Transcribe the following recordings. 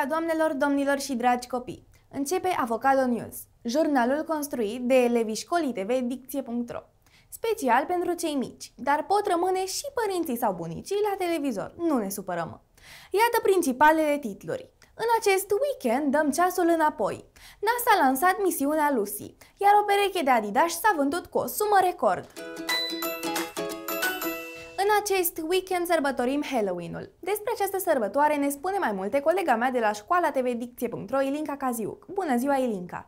seara, doamnelor, domnilor și dragi copii! Începe Avocado News, jurnalul construit de elevii școlii TV Dicție.ro. Special pentru cei mici, dar pot rămâne și părinții sau bunicii la televizor, nu ne supărăm. Iată principalele titluri. În acest weekend dăm ceasul înapoi. NASA a lansat misiunea Lucy, iar o pereche de Adidas s-a vândut cu o sumă record. În acest weekend sărbătorim Halloween-ul. Despre această sărbătoare ne spune mai multe colega mea de la școala TV Dicție.ro, Ilinca Caziuc. Bună ziua, Ilinca!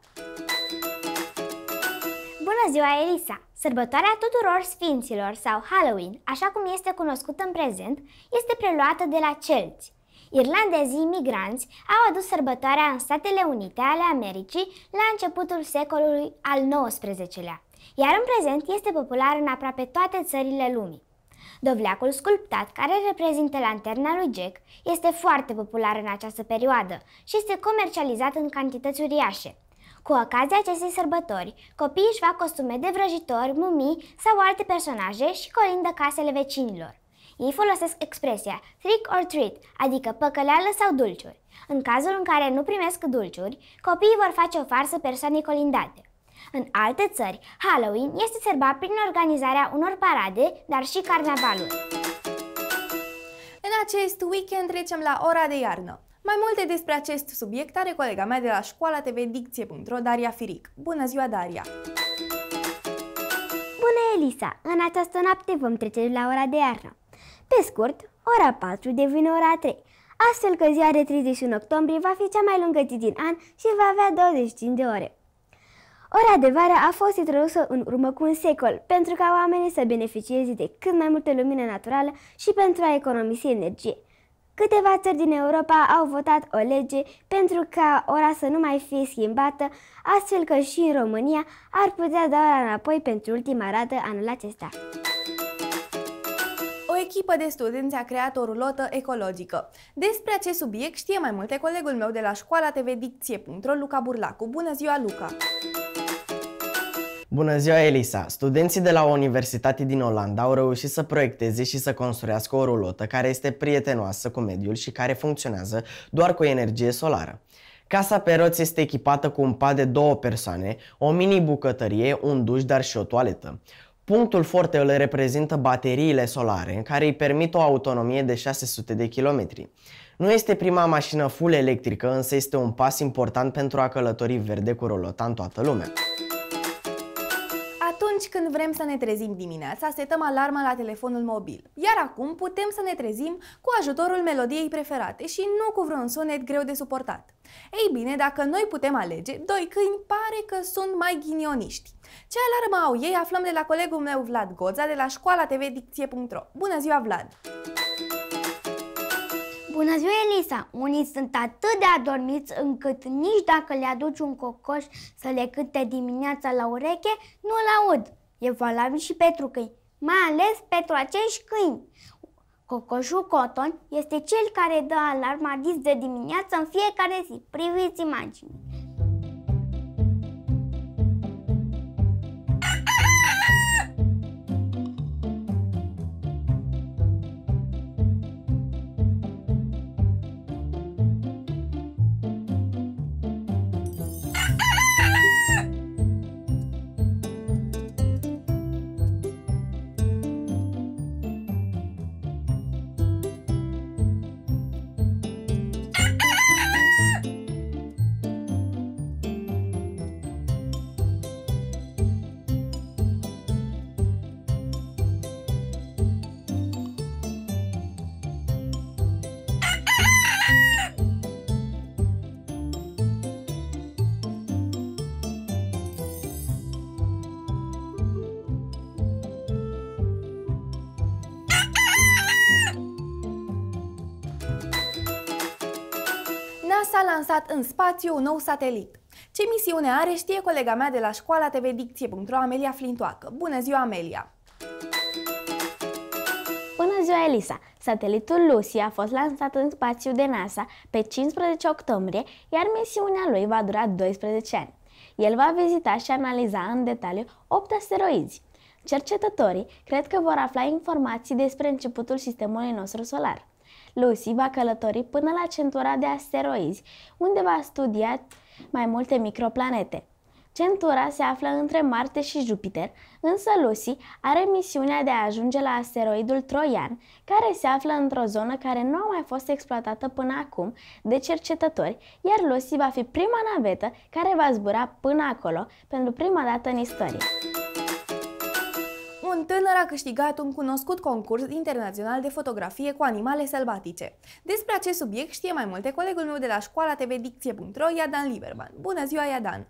Bună ziua, Elisa! Sărbătoarea tuturor sfinților sau Halloween, așa cum este cunoscută în prezent, este preluată de la celți. Irlandezii migranți au adus sărbătoarea în Statele Unite ale Americii la începutul secolului al XIX-lea, iar în prezent este popular în aproape toate țările lumii. Dovleacul sculptat, care reprezintă lanterna lui Jack, este foarte popular în această perioadă și este comercializat în cantități uriașe. Cu ocazia acestei sărbători, copiii își fac costume de vrăjitori, mumii sau alte personaje și colindă casele vecinilor. Ei folosesc expresia trick or treat, adică păcăleală sau dulciuri. În cazul în care nu primesc dulciuri, copiii vor face o farsă persoanei colindate. În alte țări, Halloween este sărbat prin organizarea unor parade, dar și carnavaluri. În acest weekend trecem la ora de iarnă. Mai multe despre acest subiect are colega mea de la școala TV Dicție.ro, Daria Firic. Bună ziua, Daria! Bună, Elisa! În această noapte vom trece la ora de iarnă. Pe scurt, ora 4 devine ora 3, astfel că ziua de 31 octombrie va fi cea mai lungă zi din an și va avea 25 de ore. Ora de vară a fost introdusă în urmă cu un secol, pentru ca oamenii să beneficieze de cât mai multă lumină naturală și pentru a economisi energie. Câteva țări din Europa au votat o lege pentru ca ora să nu mai fie schimbată, astfel că și în România ar putea da ora înapoi pentru ultima dată anul acesta. O echipă de studenți a creat o rulotă ecologică. Despre acest subiect știe mai multe colegul meu de la școala TV Dicție.ro, Luca Burlacu. Bună ziua, Luca! Bună ziua, Elisa! Studenții de la o universitate din Olanda au reușit să proiecteze și să construiască o rulotă care este prietenoasă cu mediul și care funcționează doar cu energie solară. Casa pe roți este echipată cu un pat de 2 persoane, o mini-bucătărie, un duș, dar și o toaletă. Punctul forte îl reprezintă bateriile solare, care îi permit o autonomie de 600 de kilometri. Nu este prima mașină full electrică, însă este un pas important pentru a călători verde cu rulota în toată lumea. Atunci când vrem să ne trezim dimineața, setăm alarma la telefonul mobil. Iar acum putem să ne trezim cu ajutorul melodiei preferate și nu cu vreun sunet greu de suportat. Ei bine, dacă noi putem alege, 2 câini pare că sunt mai ghinioniști. Ce alarmă au ei aflăm de la colegul meu Vlad Goza de la școala TV Dicție.ro. Bună ziua, Vlad! Bună ziua, Elisa! Unii sunt atât de adormiți încât nici dacă le aduci un cocoș să le cânte dimineața la ureche, nu-l aud. E valabil și pentru câini, mai ales pentru acești câini. Cocoșul Coton este cel care dă alarma dis de dimineață în fiecare zi. Priviți imagini. NASA a lansat în spațiu un nou satelit. Ce misiune are știe colega mea de la școala TV Dicție.ro, Amelia Flintoacă. Bună ziua, Amelia! Bună ziua, Elisa! Satelitul Lucy a fost lansat în spațiu de NASA pe 15 octombrie, iar misiunea lui va dura 12 ani. El va vizita și analiza în detaliu 8 asteroizi. Cercetătorii cred că vor afla informații despre începutul sistemului nostru solar. Lucy va călători până la centura de asteroizi, unde va studia mai multe microplanete. Centura se află între Marte și Jupiter, însă Lucy are misiunea de a ajunge la asteroidul Troian, care se află într-o zonă care nu a mai fost exploatată până acum de cercetători, iar Lucy va fi prima navetă care va zbura până acolo pentru prima dată în istorie. Un tânăr a câștigat un cunoscut concurs internațional de fotografie cu animale sălbatice. Despre acest subiect știe mai multe colegul meu de la școala tvdicție.ro, Iadan Liberman. Bună ziua, Iadan!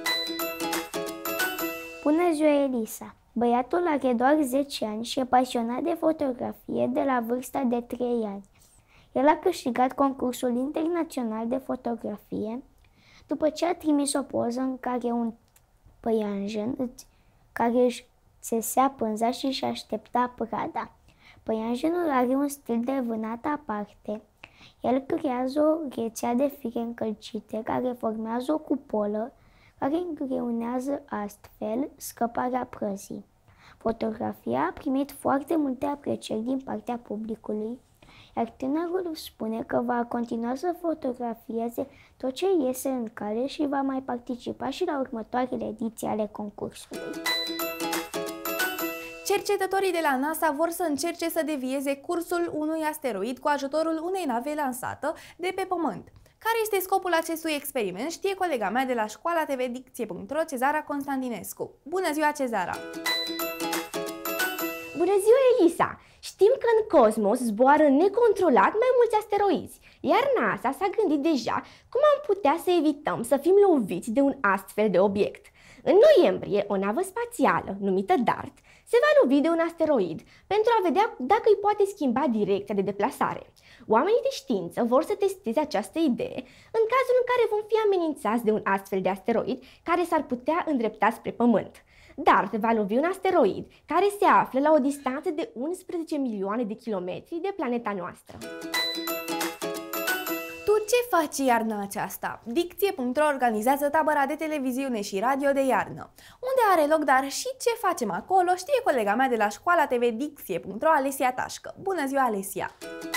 Bună ziua, Elisa! Băiatul are doar 10 ani și e pasionat de fotografie de la vârsta de 3 ani. El a câștigat concursul internațional de fotografie după ce a trimis o poză în care un păianjen care își țesea pânza și își aștepta prada. Păianjenul are un stil de vânat aparte. El creează o rețea de fire încălcite care formează o cupolă care îngreunează astfel scăparea prăzii. Fotografia a primit foarte multe aprecieri din partea publicului, iar tânărul spune că va continua să fotografieze tot ce iese în cale și va mai participa și la următoarele ediții ale concursului. Cercetătorii de la NASA vor să încerce să devieze cursul unui asteroid cu ajutorul unei nave lansată de pe Pământ. Care este scopul acestui experiment? Știe colega mea de la școala tvdicție.ro, Cezara Constantinescu. Bună ziua, Cezara! Bună ziua, Elisa! Știm că în cosmos zboară necontrolat mai mulți asteroizi, iar NASA s-a gândit deja cum am putea să evităm să fim loviți de un astfel de obiect. În noiembrie, o navă spațială, numită DART, se va lovi de un asteroid pentru a vedea dacă îi poate schimba direcția de deplasare. Oamenii de știință vor să testeze această idee în cazul în care vom fi amenințați de un astfel de asteroid care s-ar putea îndrepta spre Pământ. DART va lovi un asteroid care se află la o distanță de 11 milioane de kilometri de planeta noastră. Tu ce faci iarna aceasta? Dicție.ro organizează tabăra de televiziune și radio de iarnă. Unde are loc, dar și ce facem acolo, știe colega mea de la școala tvdicție.ro, Alesia Tașcă. Bună ziua, Alesia!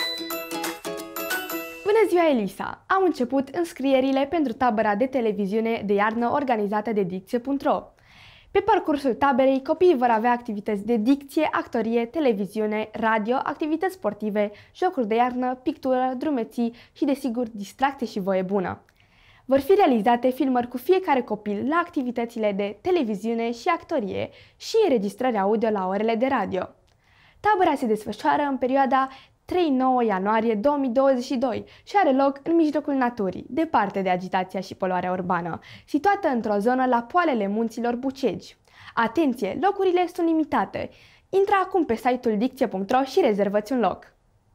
Bună ziua, Elisa! Au început înscrierile pentru tabăra de televiziune de iarnă organizată de Dicție.ro. Pe parcursul taberei, copiii vor avea activități de dicție, actorie, televiziune, radio, activități sportive, jocuri de iarnă, pictură, drumeții și, desigur, distracție și voie bună. Vor fi realizate filmări cu fiecare copil la activitățile de televiziune și actorie și înregistrări audio la orele de radio. Tabăra se desfășoară în perioada 3-9 ianuarie 2022 și are loc în mijlocul naturii, departe de agitația și poluarea urbană, situată într-o zonă la poalele munților Bucegi. Atenție, locurile sunt limitate. Intră acum pe site-ul dicție.ro și rezervă-ți un loc.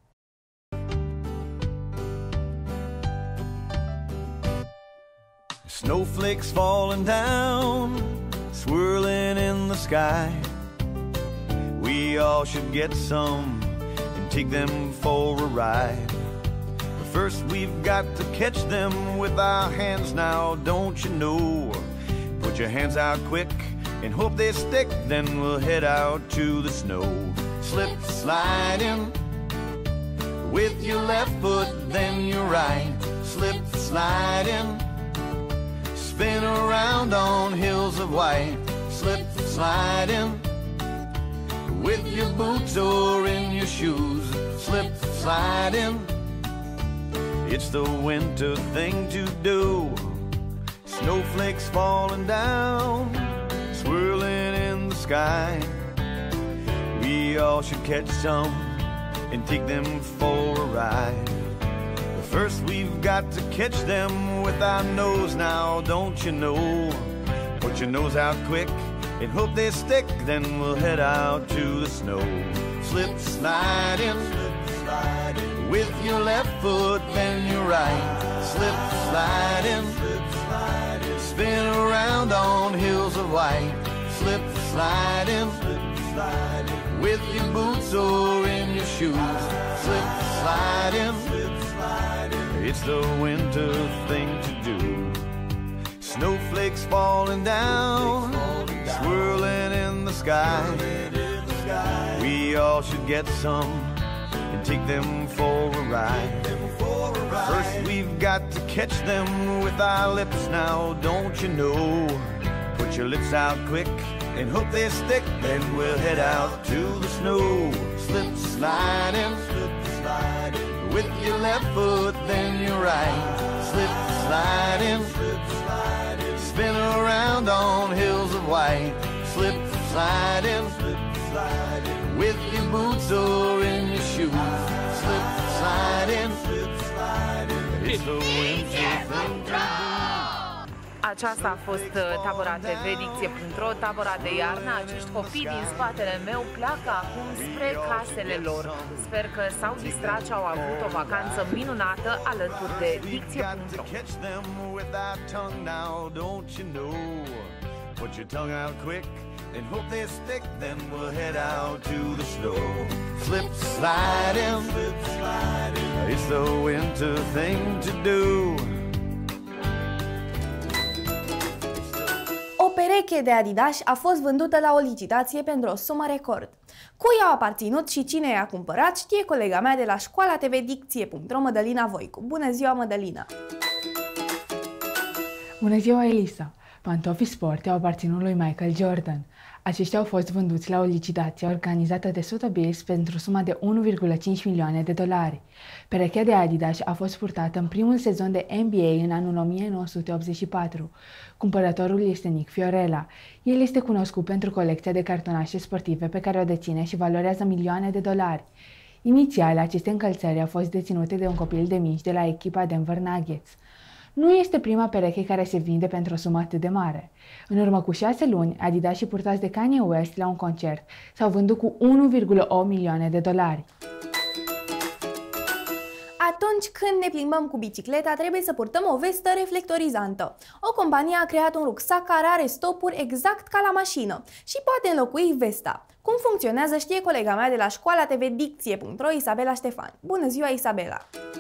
Snowflakes falling down, swirling in the sky. We all should get some and take them for a ride. But first we've got to catch them with our hands now, don't you know? Put your hands out quick and hope they stick, then we'll head out to the snow. Slip, slide in with your left foot, then your right. Slip, slide in, spin around on hills of white. Slip, slide in with your boots or in your shoes. Slip, slide in, it's the winter thing to do. Snowflakes falling down, swirling in the sky. We all should catch some and take them for a ride. But first we've got to catch them with our nose now, don't you know? Put your nose out quick and hope they stick, then we'll head out to the snow. Slip, slide in with your left foot, then your right. Slip, slide in, spin around on hills of white. Slip, slide in with your boots or in your shoes. Slip, slide in, it's the winter thing to do. Snowflakes falling down, swirling in the sky. We all should get some and and take them for a ride. First we've got to catch them with our lips now, don't you know? Put your lips out quick and hope they stick, then we'll head out to the snow. Slip sliding, with your left foot, then your right. Slip sliding, spin around on hills of white. Slip sliding, with your boots or in your shoes. Slip sliding, it's the winter thing to do. Aceasta a fost tabăra TV Dicție.ro, tabăra de iarnă. Acești copii din spatele meu pleacă acum spre casele lor. Sper că s-au distrat și au avut o vacanță minunată alături de Dicție.ro. Put your tongue out quick and hope they stick, then we'll head out to the snow. Slip sliding, it's the winter thing to do. O pereche de Adidas a fost vândută la o licitație pentru o sumă record. Cui au aparținut și cine i-a cumpărat știe colega mea de la școala TV Dicție.ro, Mădălina Voicu. Bună ziua, Mădălina! Bună ziua, Elisa! Pantofii sport au aparținut lui Michael Jordan. Aceștia au fost vânduți la o licitație organizată de Sotheby's pentru suma de 1,5 milioane de dolari. Perechea de Adidas a fost purtată în primul sezon de NBA în anul 1984. Cumpărătorul este Nick Fiorella. El este cunoscut pentru colecția de cartonașe sportive pe care o deține și valorează milioane de dolari. Inițial, aceste încălțări au fost deținute de un copil de mici de la echipa Denver Nuggets. Nu este prima pereche care se vinde pentru o sumă atât de mare. În urmă cu 6 luni, Adidas-ii purtați de Kanye West la un concert s-au vândut cu 1,8 milioane de dolari. Atunci când ne plimbăm cu bicicleta, trebuie să purtăm o vestă reflectorizantă. O companie a creat un rucsac care are stopuri exact ca la mașină și poate înlocui vesta. Cum funcționează știe colega mea de la școala TV Dicție.ro, Isabela Ștefan. Bună ziua, Isabela!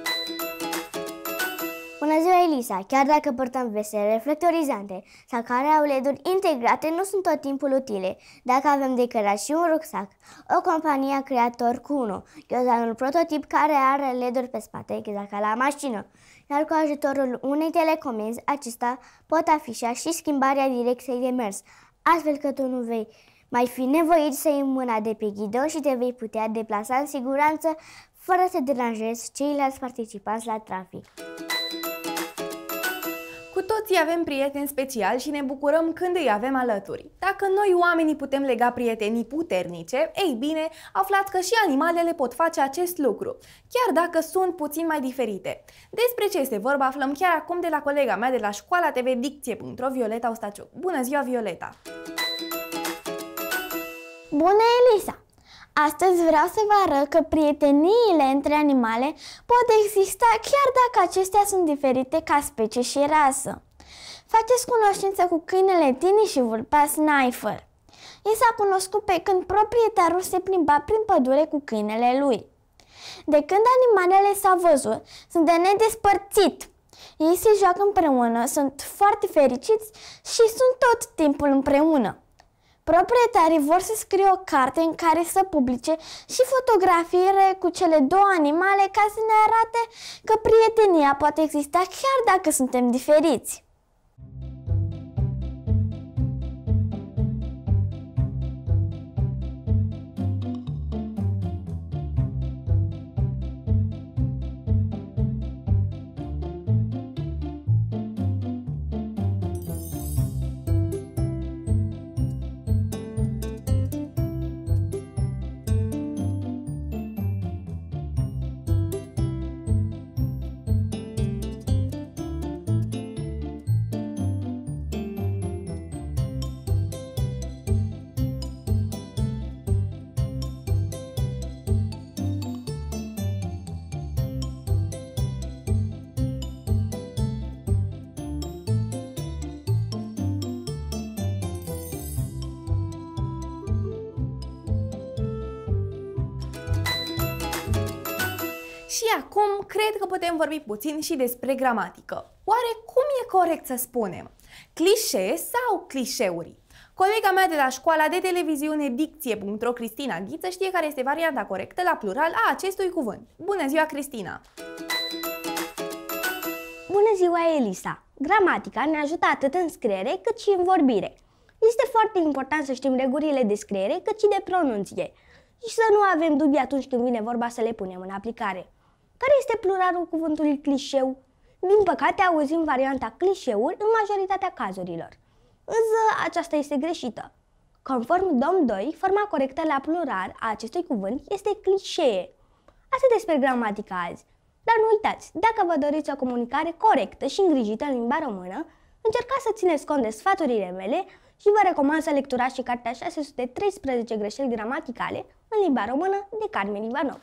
Bună ziua, Elisa! Chiar dacă purtăm veste reflectorizante sau care au LED-uri integrate, nu sunt tot timpul utile. Dacă avem de cărat și un rucsac, o companie a creat Torc-1, ghiozdanul prototip care are LED-uri pe spate, exact ca la mașină. Iar cu ajutorul unei telecomenzi, acesta pot afișa și schimbarea direcției de mers, astfel că tu nu vei mai fi nevoit să iei mâna de pe ghidon și te vei putea deplasa în siguranță, fără să deranjezi ceilalți participanți la trafic. Cu toții avem prieteni speciali și ne bucurăm când îi avem alături. Dacă noi oamenii putem lega prietenii puternice, ei bine, aflați că și animalele pot face acest lucru, chiar dacă sunt puțin mai diferite. Despre ce este vorba aflăm chiar acum de la colega mea de la școala TV Dicție.ro, Violeta Ostaciuc. Bună ziua, Violeta! Bună, Elisa! Astăzi vreau să vă arăt că prieteniile între animale pot exista chiar dacă acestea sunt diferite ca specie și rasă. Faceți cunoștință cu câinele Tini și vulpa Sniper. El s-a cunoscut pe când proprietarul se plimba prin pădure cu câinele lui. De când animalele s-au văzut, sunt de nedespărțit. Ei se joacă împreună, sunt foarte fericiți și sunt tot timpul împreună. Proprietarii vor să scrie o carte în care să publice și fotografiile cu cele două animale ca să ne arate că prietenia poate exista chiar dacă suntem diferiți. Și acum cred că putem vorbi puțin și despre gramatică. Oare cum e corect să spunem? Clișee sau clișeuri? Colega mea de la școala de televiziune Dicție.ro, Cristina Ghiță, știe care este varianta corectă la plural a acestui cuvânt. Bună ziua, Cristina! Bună ziua, Elisa! Gramatica ne ajută atât în scriere cât și în vorbire. Este foarte important să știm regulile de scriere cât și de pronunție și să nu avem dubii atunci când vine vorba să le punem în aplicare. Care este pluralul cuvântului clișeu? Din păcate auzim varianta clișeuri în majoritatea cazurilor. Însă aceasta este greșită. Conform DOM 2, forma corectă la plural a acestui cuvânt este clișee. Atât despre gramatica azi. Dar nu uitați, dacă vă doriți o comunicare corectă și îngrijită în limba română, încercați să țineți cont de sfaturile mele și vă recomand să lecturați și cartea 613 greșeli gramaticale în limba română de Carmen Ivanov.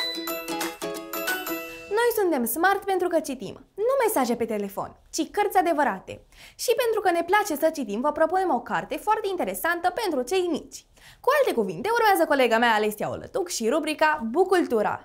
Noi suntem smart pentru că citim, nu mesaje pe telefon, ci cărți adevărate. Și pentru că ne place să citim, vă propunem o carte foarte interesantă pentru cei mici. Cu alte cuvinte, urmează colega mea Alessia Olătuc și rubrica Bucultura.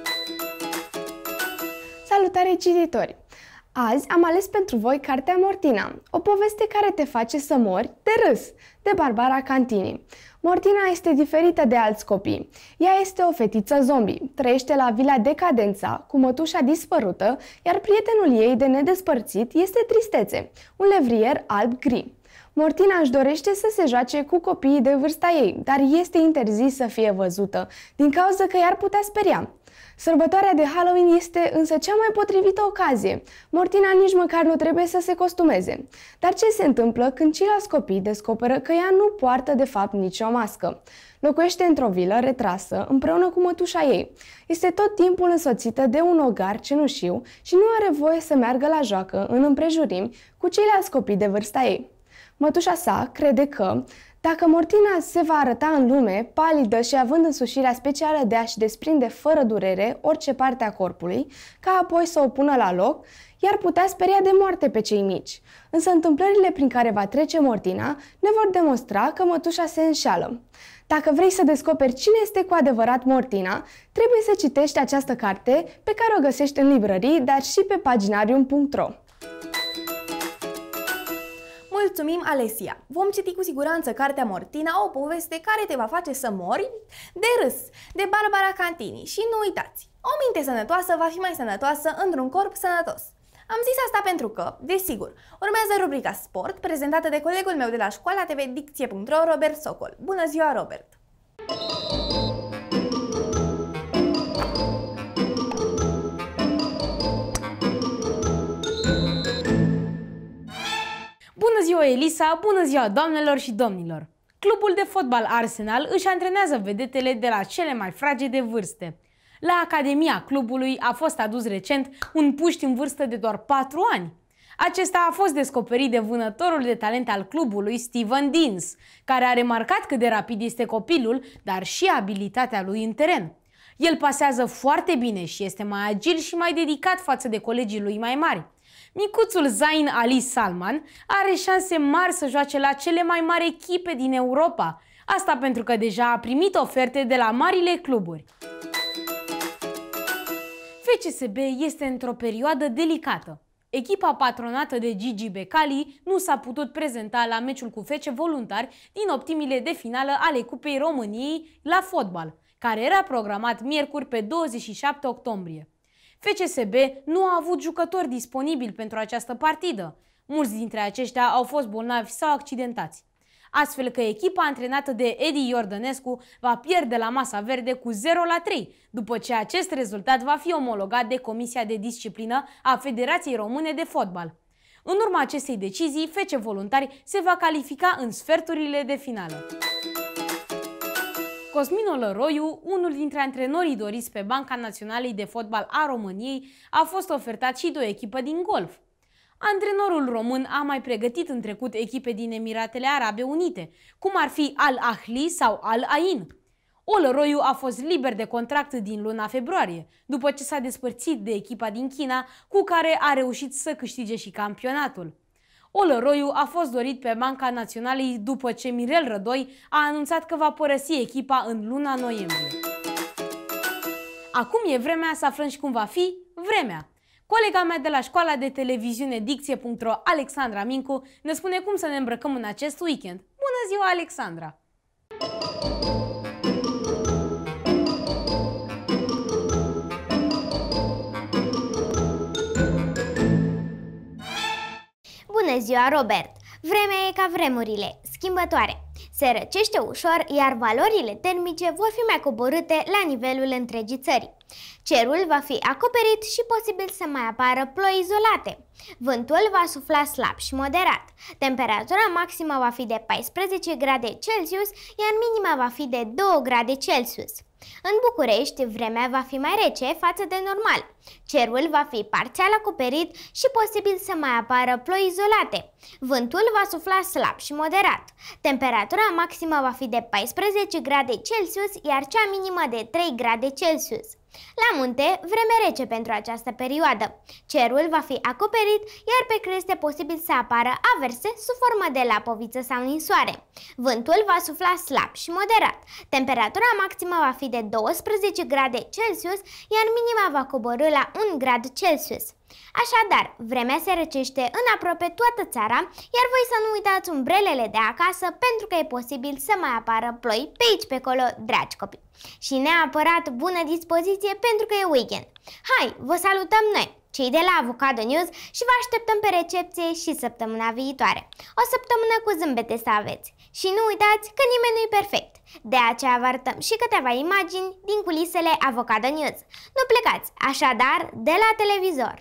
Salutare, cititori! Azi am ales pentru voi cartea Mortina, o poveste care te face să mori de râs, de Barbara Cantini. Mortina este diferită de alți copii. Ea este o fetiță zombie, trăiește la Vila Decadența, cu mătușa dispărută, iar prietenul ei de nedespărțit este Tristețe, un levrier alb-gri. Mortina își dorește să se joace cu copiii de vârsta ei, dar este interzis să fie văzută, din cauza că i-ar putea speria. Sărbătoarea de Halloween este însă cea mai potrivită ocazie. Mortina nici măcar nu trebuie să se costumeze. Dar ce se întâmplă când ceilalți copii descoperă că ea nu poartă de fapt nicio mască? Locuiește într-o vilă retrasă împreună cu mătușa ei. Este tot timpul însoțită de un ogar cenușiu și nu are voie să meargă la joacă în împrejurimi cu ceilalți copii de vârsta ei. Mătușa sa crede că, dacă Mortina se va arăta în lume, palidă și având însușirea specială de a-și desprinde fără durere orice parte a corpului, ca apoi să o pună la loc, i-ar putea speria de moarte pe cei mici. Însă întâmplările prin care va trece Mortina ne vor demonstra că mătușa se înșeală. Dacă vrei să descoperi cine este cu adevărat Mortina, trebuie să citești această carte pe care o găsești în librării, dar și pe paginarium.ro. Mulțumim, Alessia! Vom citi cu siguranță cartea Mortina, o poveste care te va face să mori de râs, de Barbara Cantini. Și nu uitați, o minte sănătoasă va fi mai sănătoasă într-un corp sănătos. Am zis asta pentru că, desigur, urmează rubrica Sport, prezentată de colegul meu de la școala TV Dicție.ro, Robert Socol. Bună ziua, Robert! Bună ziua, Elisa! Bună ziua, doamnelor și domnilor! Clubul de fotbal Arsenal își antrenează vedetele de la cele mai fragede vârste. La academia clubului a fost adus recent un puști în vârstă de doar 4 ani. Acesta a fost descoperit de vânătorul de talent al clubului, Steven Deans, care a remarcat cât de rapid este copilul, dar și abilitatea lui în teren. El pasează foarte bine și este mai agil și mai dedicat față de colegii lui mai mari. Micuțul Zain Ali Salman are șanse mari să joace la cele mai mari echipe din Europa. Asta pentru că deja a primit oferte de la marile cluburi. FCSB este într-o perioadă delicată. Echipa patronată de Gigi Becali nu s-a putut prezenta la meciul cu FC Voluntari din optimile de finală ale Cupei României la fotbal, care era programat miercuri pe 27 octombrie. FCSB nu a avut jucători disponibili pentru această partidă. Mulți dintre aceștia au fost bolnavi sau accidentați. Astfel că echipa antrenată de Edi Iordănescu va pierde la masa verde cu 0-3, după ce acest rezultat va fi omologat de Comisia de Disciplină a Federației Române de Fotbal. În urma acestei decizii, FC Voluntari se va califica în sferturile de finală. Cosmin Olăroiu, unul dintre antrenorii doriți pe Banca Națională de Fotbal a României, a fost ofertat și de o echipă din golf. Antrenorul român a mai pregătit în trecut echipe din Emiratele Arabe Unite, cum ar fi Al Ahly sau Al Ain. Olăroiu a fost liber de contract din luna februarie, după ce s-a despărțit de echipa din China, cu care a reușit să câștige și campionatul. Olăroiu a fost dorit pe Banca Națională după ce Mirel Rădoi a anunțat că va părăsi echipa în luna noiembrie. Acum e vremea să aflăm și cum va fi vremea. Colega mea de la școala de televiziune Dicție.ro, Alexandra Mincu, ne spune cum să ne îmbrăcăm în acest weekend. Bună ziua, Alexandra! Bună ziua, Robert! Vremea e ca vremurile, schimbătoare. Se răcește ușor, iar valorile termice vor fi mai coborâte la nivelul întregii țări. Cerul va fi acoperit și posibil să mai apară ploi izolate. Vântul va sufla slab și moderat. Temperatura maximă va fi de 14 grade Celsius, iar minima va fi de 2 grade Celsius. În București, vremea va fi mai rece față de normal. Cerul va fi parțial acoperit și posibil să mai apară ploi izolate. Vântul va sufla slab și moderat. Temperatura maximă va fi de 14 grade Celsius, iar cea minimă de 3 grade Celsius. La munte, vreme rece pentru această perioadă. Cerul va fi acoperit, iar pe creste posibil să apară averse sub formă de lapoviță sau ninsoare. Vântul va sufla slab și moderat. Temperatura maximă va fi de 12 grade Celsius, iar minima va coborî la 1 grad Celsius. Așadar, vremea se răcește în aproape toată țara, iar voi să nu uitați umbrelele de acasă pentru că e posibil să mai apară ploi pe aici pe acolo, dragi copii. Și neapărat bună dispoziție pentru că e weekend. Hai, vă salutăm noi, cei de la Avocado News, și vă așteptăm pe recepție și săptămâna viitoare. O săptămână cu zâmbete să aveți. Și nu uitați că nimeni nu-i perfect. De aceea vă arătăm și câteva imagini din culisele Avocado News. Nu plecați, așadar, de la televizor.